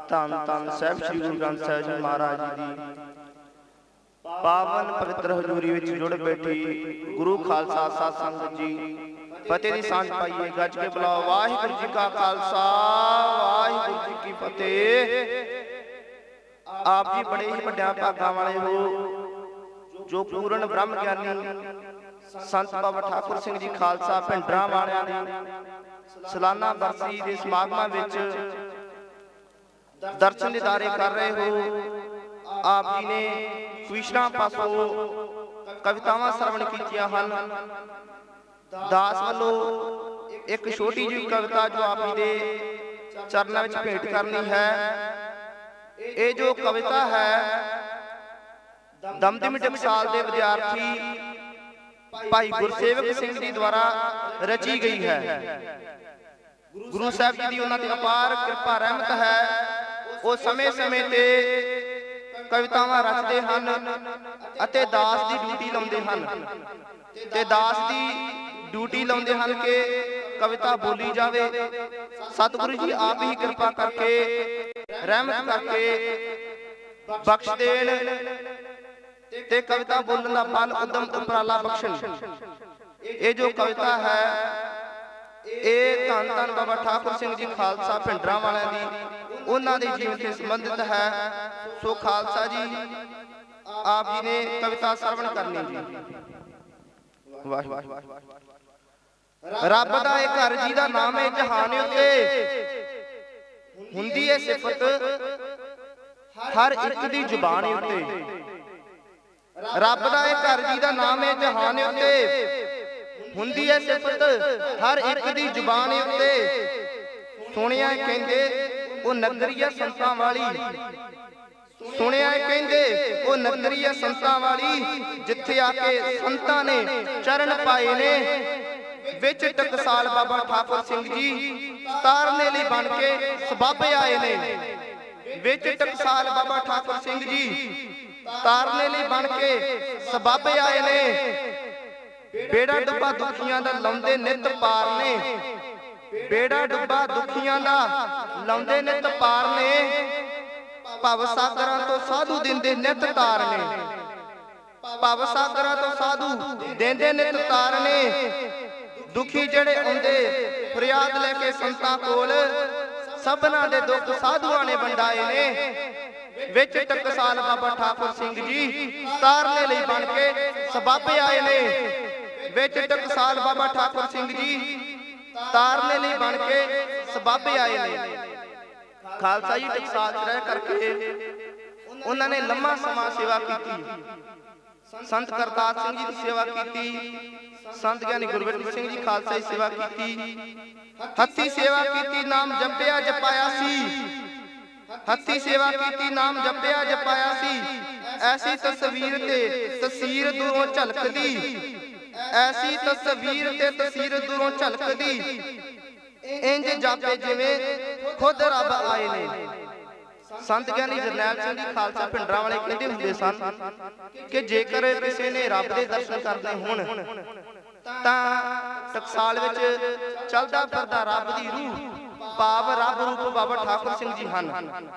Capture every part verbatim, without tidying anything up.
ਧੰਨ ਧੰਨ ਸਾਹਿਬ ਸ੍ਰੀ ਗੁਰੂ ਗ੍ਰੰਥ ਸਾਹਿਬ ਜੀ ਮਹਾਰਾਜ ਜੀ ਦੀ ਪਾਵਨ ਪਵਿੱਤਰ ਹਜ਼ੂਰੀ ਵਿੱਚ ਜੁੜ ਬੈਠੀ ਗੁਰੂ ਖਾਲਸਾ ਸਾਧ ਸੰਗਤ ਜੀ ਫਤਿਹ ਦੀ ਸਾਂਝ ਪਾਈਏ। ਗੱਜ ਕੇ ਬੁਲਾਓ ਵਾਹਿਗੁਰੂ ਜੀ ਕਾ ਖਾਲਸਾ ਵਾਹਿਗੁਰੂ ਜੀ ਕੀ ਫਤਿਹ। ਆਪ ਜੀ ਬੜੇ ਹੀ ਵੱਡਿਆਂ ਭਾਗਾਂ ਵਾਲੇ ਹੋ ਜੋ ਪੂਰਨ ਬ੍ਰਹਮ ਗਿਆਨੀ ਸੰਤ ਬਾਬਾ ਠਾਕੁਰ ਸਿੰਘ ਜੀ ਖਾਲਸਾ ਭਿੰਡਰਾਂ ਵਾਲਿਆਂ ਦੀ ਸਾਲਾਨਾ ਬਰਸੀ ਦੇ ਸਮਾਗਮਾਂ ਵਿੱਚ ਦਰਸ਼ਨ ਦਿਦਾਰੇ ਕਰ ਰਹੇ ਹੋ। ਆਪ ਜੀ ਨੇ ਕਵਿਸ਼ਰਾਂ ਪਾਸੋਂ ਕਵਿਤਾਵਾਂ ਸਰਵਣ ਕੀਤੀਆਂ ਹਨ। ਦਾਸ ਵੱਲੋਂ ਇੱਕ ਛੋਟੀ ਜਿਹੀ ਕਵਿਤਾ ਜੋ ਆਪ ਜੀ ਦੇ ਚਰਨਾਂ ਵਿੱਚ ਭੇਟ ਕਰਨੀ ਹੈ। ਇਹ ਜੋ ਕਵਿਤਾ ਹੈ ਦਮਦਮੀ ਟਕਸਾਲ ਦੇ ਵਿਦਿਆਰਥੀ ਭਾਈ ਗੁਰਸੇਵਕ ਸਿੰਘ ਜੀ ਦੁਆਰਾ ਰਚੀ ਗਈ ਹੈ। ਗੁਰੂ ਸਾਹਿਬ ਜੀ ਦੀ ਉਹਨਾਂ ਤੇ ਅਪਾਰ ਕਿਰਪਾ ਰਹਿਮਤ ਹੈ। ਉਹ ਸਮੇਂ ਸਮੇਂ ਤੇ ਕਵਿਤਾਵਾਂ ਰਚਦੇ ਹਨ ਅਤੇ ਦਾਸ ਦੀ ਡਿਊਟੀ ਲਾਉਂਦੇ ਹਨ ਤੇ ਦਾਸ ਦੀ ਡਿਊਟੀ ਲਾਉਂਦੇ ਹਨ ਕਿ ਕਵਿਤਾ ਬੋਲੀ ਜਾਵੇ। ਸਤਿਗੁਰੂ ਜੀ ਆਪ ਹੀ ਕਿਰਪਾ ਕਰਕੇ ਰਹਿਮਤ ਕਰਕੇ ਬਖਸ਼ ਦੇਣ ਤੇ ਕਵਿਤਾ ਬੋਲਣ ਦਾ ਫਲ ਉਦਮ ਉਪਰਾਲਾ ਬਖਸ਼ਣ। ਇਹ ਜੋ ਕਵਿਤਾ ਹੈ ਇਹ ਧੰਨ ਧੰਨ ਬਾਬਾ ਠਾਕੁਰ ਸਿੰਘ ਜੀ ਖਾਲਸਾ ਭਿੰਡਰਾਂ ਵਾਲਿਆਂ ਦੀ ਉਹਨਾਂ ਦੇ ਜੀਵਨ ਤੇ ਸੰਬੰਧਿਤ ਹੈ। ਸੋ ਖਾਲਸਾ ਜੀ ਆਪ ਜੀ ਨੇ ਕਵਿਤਾ ਸਰਵਣ ਕਰਨੀ ਜੀ। ਵਾਹਿਗੁਰੂ। ਰੱਬ ਦਾ ਇਹ ਘਰ ਜੀ ਦਾ ਨਾਮ ਹੈ ਜਹਾਨ ਉੱਤੇ ਹੁੰਦੀ ਹੈ ਸਿਫਤ ਹਰ ਇੱਕ ਦੀ ਜ਼ੁਬਾਨ ਉੱਤੇ। ਰੱਬ ਦਾ ਇਹ ਘਰ ਜੀ ਦਾ ਨਾਮ ਹੈ ਜਹਾਨ ਉੱਤੇ ਹੁੰਦੀ ਹੈ ਸਿਫਤ ਹਰ ਇੱਕ ਦੀ ਜ਼ੁਬਾਨ ਉੱਤੇ। ਸੁਣਿਆ ਕਹਿੰਦੇ ਉਹ ਨਗਰੀ ਹੈ ਸੰਤਾਂ ਵਾਲੀ। ਸੁਣਿਆ ਕਹਿੰਦੇ ਉਹ ਨਗਰੀ ਹੈ ਸੰਤਾਂ ਵਾਲੀ ਜਿੱਥੇ ਆ ਕੇ ਸੰਤਾਂ ਨੇ ਚਰਨ ਪਾਏ ਨੇ। ਵਿੱਚ ਟਕਸਾਲ ਬਾਬਾ ਠਾਕੁਰ ਸਿੰਘ ਜੀ ਤਾਰਨੇ ਲਈ ਬਣ ਕੇ ਸਬਾਬੇ ਆਏ ਨੇ। ਵਿੱਚ ਟਕਸਾਲ ਬਾਬਾ ਠਾਕੁਰ ਸਿੰਘ ਜੀ ਤਾਰਨੇ ਲਈ ਬਣ ਕੇ ਸਬਾਬੇ ਆਏ ਨੇ। ਬੇੜਾ ਡੁੱਬਾ ਦੁਖੀਆਂ ਦਾ ਲਾਉਂਦੇ ਨਿਤ ਪਾਰ ਨੇ। ਬੇੜਾ ਡੁੱਬਾ ਦੁਖੀਆਂ ਦਾ ਲਾਉਂਦੇ ਨਿਤ ਪਾਰ ਨੇ। ਭਵ ਸਾਗਰਾਂ ਤੋਂ ਸਾਧੂ ਦਿੰਦੇ ਨਿਤ ਤਾਰ ਨੇ। ਭਵ ਸਾਗਰਾਂ ਤੋਂ ਸਾਧੂ ਦਿੰਦੇ ਨਿਤ ਤਾਰ ਨੇ। ਦੁਖੀ ਜਿਹੜੇ ਆਉਂਦੇ ਫਰਿਆਦ ਲੈ ਕੇ ਸੰਤਾਂ ਕੋਲ ਸਭਨਾਂ ਦੇ ਦੁੱਖ ਸਾਧੂਆਂ ਨੇ ਵੰਡਾਏ ਨੇ। ਵਿੱਚ ਟਕਸਾਲ ਬਾਬਾ ਠਾਕੁਰ ਸਿੰਘ ਜੀ ਤਾਰਨੇ ਲਈ ਬਣ ਕੇ ਸਬਾਬੇ ਆਏ ਨੇ। ਵਿੱਚ ਟਕਸਾਲ ਬਾਬਾ ਠਾਕੁਰ ਸਿੰਘ ਜੀ ਤਾਰਨੇ ਲਈ ਬਣ ਕੇ ਸਬਾਬੇ ਆਏ ਨੇ। ਖਾਲਸਾ ਜੀ ਟਕਸਾਲ ਚ ਰਹਿ ਕਰਕੇ ਉਹਨਾਂ ਨੇ ਲੰਮਾ ਸਮਾਂ ਸੇਵਾ ਕੀਤੀ। ਸੰਤ ਕਰਤਾਰ ਸਿੰਘ ਜੀ ਦੀ ਸੇਵਾ ਕੀਤੀ। ਸੰਤ ਗਿਆਨੀ ਗੁਰਬਚਨ ਸਿੰਘ ਜੀ ਖਾਲਸਾ ਦੀ ਸੇਵਾ ਕੀਤੀ। ਹੱਥੀ ਸੇਵਾ ਕੀਤੀ ਨਾਮ ਜਪਿਆ ਜਪਾਇਆ ਸੀ। ਹੱਥੀ ਸੇਵਾ ਕੀਤੀ ਨਾਮ ਜਪਿਆ ਜਪਾਇਆ ਸੀ। ਐਸੀ ਤਸਵੀਰ ਤੇ ਤਸਵੀਰ ਦੂਰੋਂ ਝਲਕਦੀ। ਐਸੀ ਤਸਵੀਰ ਤੇ ਤਸਵੀਰ ਦੂਰੋਂ ਝਲਕਦੀ। ਇੰਜ ਜਾਪੇ ਜਿਵੇਂ ਖੁਦ ਰੱਬ ਆਏ ਨੇ। ਸੰਤ ਗਿਆਨੀ ਜਰਨੈਲ ਸਿੰਘ ਜੀ ਖਾਲਸਾ ਭਿੰਡਰਾਂ ਵਾਲੇ ਕਹਿੰਦੇ ਹੁੰਦੇ ਸਨ ਕਿ ਜੇਕਰ ਕਿਸੇ ਨੇ ਰੱਬ ਦੇ ਦਰਸ਼ਨ ਕਰਨੇ ਹੋਣ ਤਾਂ ਟਕਸਾਲ ਵਿੱਚ ਚੱਲਦਾ ਫਿਰਦਾ ਰੱਬ ਦੀ ਰੂਹ ਭਾਵ ਰੱਬ ਰੂਪ ਬਾਬਾ ਠਾਕੁਰ ਸਿੰਘ ਜੀ ਹਨ।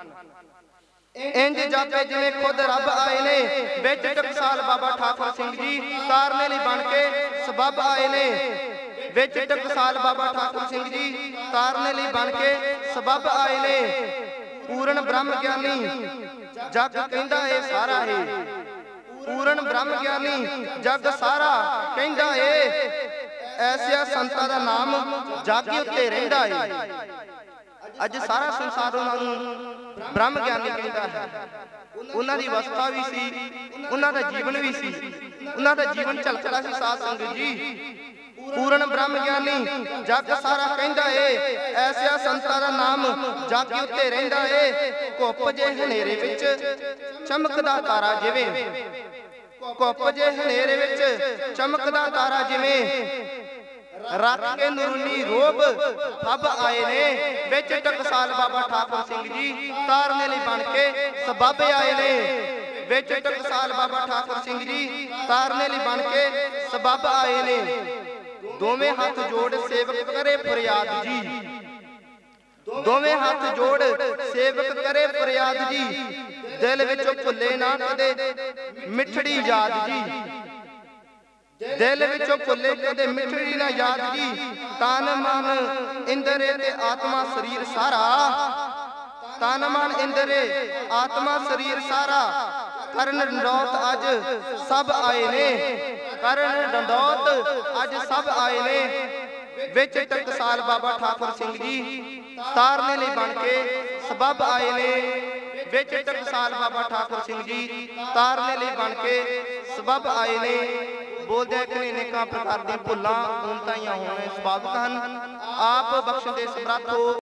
ਇੰਜ ਜਾਪੇ ਜਿਵੇਂ ਖੁਦ ਰੱਬ ਆਏ ਨੇ। ਵਿੱਚ ਟਕਸਾਲ ਬਾਬਾ ਠਾਕੁਰ ਸਿੰਘ ਜੀ ਤਾਰਨੇ ਲਈ ਬਣ ਕੇ ਸਬੱਬ ਆਏ ਨੇ। ਵਿੱਚ ਟਕਸਾਲ ਬਾਬਾ ਠਾਕੁਰ ਸਿੰਘ ਜੀ ਤਾਰਨੇ ਲਈ ਬਣ ਕੇ ਸਬੱਬ ਆਏ ਨੇ। ਪੂਰਨ ਬ੍ਰਹਮ ਗਿਆਨੀ ਜਗ ਕਹਿੰਦਾ ਏ ਸਾਰਾ ਏ। ਪੂਰਨ ਬ੍ਰਹਮ ਗਿਆਨੀ ਜਗ ਸਾਰਾ ਕਹਿੰਦਾ ਏ। ਐਸਿਆ ਸੰਤਾਂ ਦਾ ਨਾਮ ਜਗ ਉੱਤੇ ਰਹਿੰਦਾ ਏ। ਅੱਜ ਸਾਰਾ ਸੰਸਾਰ ਉਹਨਾਂ ਨੂੰ ਬ੍ਰਹਮ ਗਿਆਨੀ ਕਹਿੰਦਾ ਹੈ। ਉਹਨਾਂ ਦੀ ਅਵਸਥਾ ਵੀ ਸੀ, ਉਹਨਾਂ ਦਾ ਜੀਵਨ ਵੀ ਸੀ, ਉਹਨਾਂ ਦਾ ਜੀਵਨ ਝਲਕਦਾ ਸੀ ਸਾਧ ਸੰਗਤ ਜੀ। ਪੂਰਨ ਬ੍ਰਹਮ ਗਿਆਨੀ ਜਗ ਸਾਰਾ ਕਹਿੰਦਾ ਏ। ਐਸਿਆ ਸੰਤਾਂ ਦਾ ਨਾਮ ਜਗ ਉੱਤੇ ਰਹਿੰਦਾ ਏ। ਘੁੱਪ ਜੇ ਹਨੇਰੇ ਵਿੱਚ ਚਮਕਦਾ ਤਾਰਾ ਜਿਵੇਂ। ਘੁੱਪ ਜੇ ਹਨੇਰੇ ਵਿੱਚ ਚਮਕਦਾ ਤਾਰਾ ਜਿਵੇਂ। ਰੱਖ ਕੇ ਨੂਰਨੀ ਰੋਬ ਸਭ ਆਏ ਨੇ। ਵਿੱਚ ਟਕਸਾਲ ਬਾਬਾ ਠਾਕੁਰ ਸਿੰਘ ਜੀ ਤਾਰਨੇ ਲਈ ਬਣ ਕੇ ਸਬਾਬੇ ਆਏ ਨੇ। ਵਿੱਚ ਟਕਸਾਲ ਬਾਬਾ ਠਾਕੁਰ ਸਿੰਘ ਜੀ ਤਾਰਨੇ ਲਈ ਬਣ ਕੇ ਸਬੱਬ ਆਏ ਨੇ। ਦੋਵੇਂ ਹੱਥ ਜੋੜ ਸੇਵਕ ਕਰੇ ਫਰਿਆਦ ਜੀ। ਦੋਵੇਂ ਹੱਥ ਜੋੜ ਸੇਵਕ ਕਰੇ ਫਰਿਆਦ ਜੀ, ਦਿਲ ਵਿੱਚੋਂ ਭੁੱਲੇ ਨਾ ਕਦੇ ਮਿੱਠੜੀ ਯਾਦ ਜੀ, ਦਿਲ ਵਿੱਚੋਂ ਭੁੱਲੇ ਕਦੇ ਮਿੱਠੜੀ ਨਾ ਯਾਦ ਜੀ। ਤਨ ਮਨ ਇੰਦਰੇ ਤੇ ਆਤਮਾ ਸਰੀਰ ਸਾਰਾ, ਤਨ ਮਨ ਇੰਦਰੇ ਆਤਮਾ ਸਰੀਰ ਸਾਰਾ, ਕਰਨ ਡੰਡੌਤ ਅੱਜ ਸਭ ਆਏ ਨੇ, ਕਰਨ ਡੰਡੌਤ ਅੱਜ ਸਭ ਆਏ ਨੇ। ਵਿੱਚ ਟਕਸਾਲ ਬਾਬਾ ਠਾਕੁਰ ਸਿੰਘ ਜੀ ਤਾਰਨੇ ਲਈ ਬਣ ਕੇ ਸਬੱਬ ਆਏ ਨੇ, ਵਿੱਚ ਟਕਸਾਲ ਬਾਬਾ ਠਾਕੁਰ ਸਿੰਘ ਜੀ ਤਾਰਨੇ ਲਈ ਬਣ ਕੇ ਸਬੱਬ ਆਏ ਨੇ। ਬੋਲਦੇ ਕਿ ਅਨੇਕਾਂ ਪ੍ਰਕਾਰ ਦੀਆਂ ਭੁੱਲਾਂ ਊਨਤਾਈਆਂ ਹੋਣੇ ਸੁਭਾਵਿਕ ਹਨ, ਆਪ ਬਖਸ਼ਣ ਦੇ ਸਮਰੱਥ ਹੋ।